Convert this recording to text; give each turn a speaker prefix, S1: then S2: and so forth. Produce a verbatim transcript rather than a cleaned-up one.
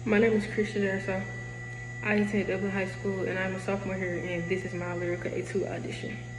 S1: My name is Christian Darrisaw. I attend Dublin High School and I'm a sophomore here, and this is my lyrical A two audition.